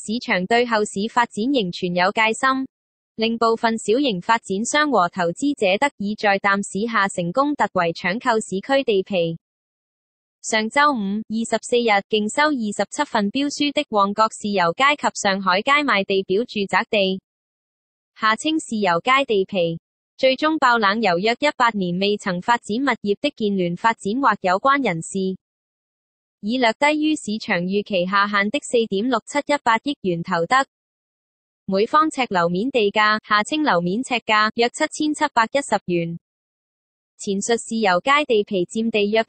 市場對後市發展仍存有戒心，令部分小型發展商和投資者得以在淡市下成功突圍搶購市區地皮。上週五24日競收27份標書的旺角豉油街及上海街賣地表住宅地，下稱豉油街地皮，最終爆冷，由約18年未曾發展物業的建聯發展或有關人士，以略低於市場預期下限的4.6718億元投得，每方尺樓面地價下稱樓面尺價約7710元。前述豉油街地皮佔地約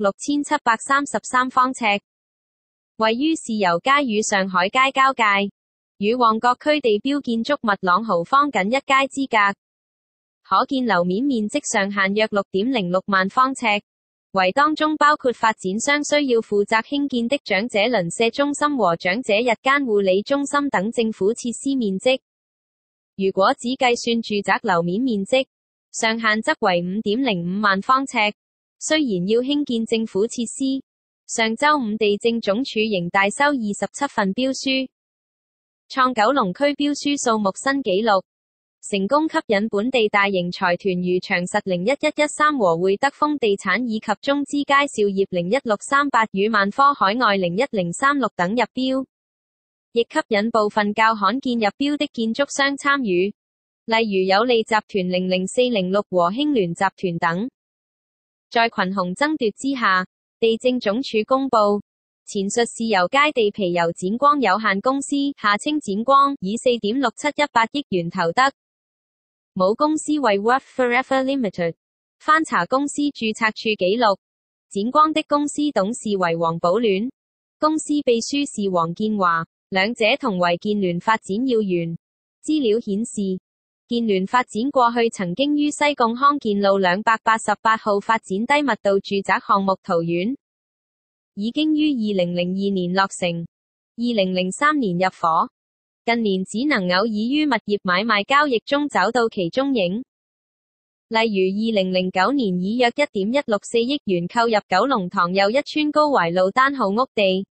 6733方尺，位於豉油街與上海街交界，與旺角區地標建築物朗豪坊僅一街之隔，可建樓面面積上限約6.06萬方尺，為當中包括發展商需要負責興建的長者鄰舍中心和長者日間護理中心等政府設施面積。如果只計算住宅樓面面積，上限則為5.05萬方尺。雖然要興建政府設施，上週五地政總署仍大收27份標書，創九龍區標書數目新紀錄，成功吸引本地大型財團如長實01113和會德豐地產以及中資佳兆業01638與萬科海外01036等入標，亦吸引部分較罕見入標的建築商參與，例如有利集團00406和興聯集團等。在群雄爭奪之下，地政總署公布，前述豉油街地皮由展光有限公司下稱展光以4.6718億元投得，母公司為 Work Forever Limited。翻查公司註冊處紀錄，展光的公司董事為黃寶戀，公司秘書是黃建華，兩者同為建聯發展要員。資料顯示，建聯發展過去曾經於西貢康健路288號發展低密度住宅項目桃苑，已經於2002年落成，2003年入伙，近年只能偶爾於物業買賣交易中找到其蹤影。例如2009年以約1.164億元購入九龍塘又一村高懷路單號屋地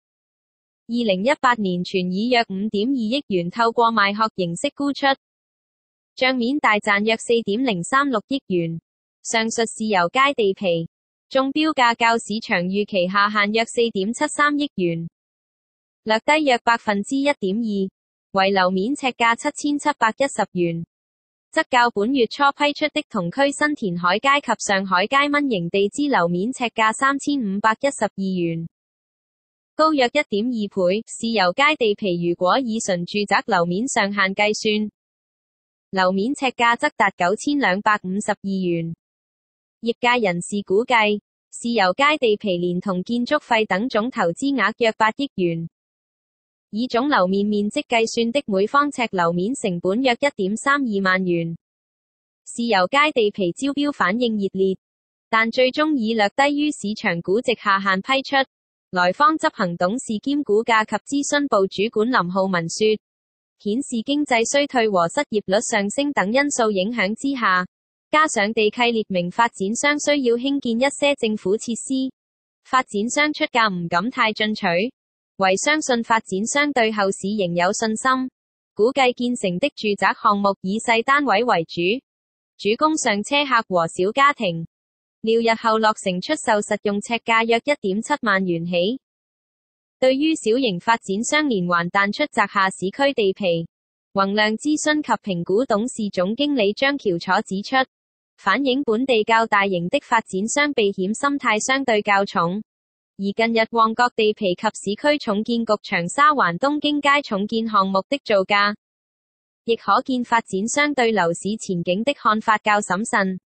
，2018年全以約5.2億元透過賣殼形式沽出，帳面大賺約4.036億元。上述豉油街地皮，中標價較市場預期下限約4.73億元，略低約1.2%，為樓面尺價7710元，則較本月初批出的同區新填海街及上海街蚊型地之樓面尺價3512元，高約1.2倍。豉油街地皮如果以純住宅樓面上限計算，樓面尺價則達9252元。業界人士估計，豉油街地皮連同建築費等總投資額約8億元，以總樓面面積計算的每方尺樓面成本約1.32萬元。豉油街地皮招標反應熱烈，但最終以略低於市場估值下限批出。萊坊執行董事兼估價及諮詢部主管林浩文說，顯示經濟衰退和失業率上升等因素影響之下，加上地契列明發展商需要興建一些政府設施，發展商出價唔敢太進取，唯相信發展商對後市仍有信心，估計建成的住宅項目以細單位為主，主攻上車客和小家庭，料日後落成出售實用尺價約1.7萬元起。對於小型發展商連環彈出摘下市區地皮，宏亮諮詢及評估董事總經理張喬楚指出，反映本地較大型的發展商避險心態相對較重，而近日旺角地皮及市區重建局長沙灣東京街重建項目的造價，亦可見發展商對樓市前景的看法較審慎。